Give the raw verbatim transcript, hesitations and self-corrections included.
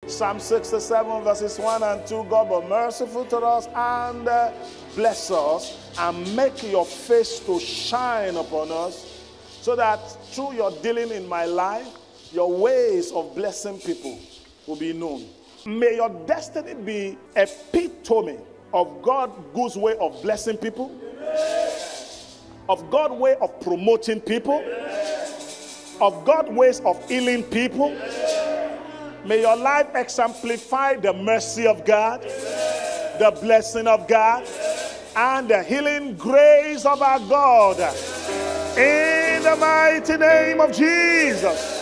Psalm sixty-seven verses one and two, God be merciful to us and uh, bless us and make your face to shine upon us, so that through your dealing in my life, your ways of blessing people will be known. May your destiny be epitome of God's way of blessing people, of God's way of promoting people, of God's ways of healing people. May your life exemplify the mercy of God, the blessing of God, and the healing grace of our God. In the mighty name of Jesus.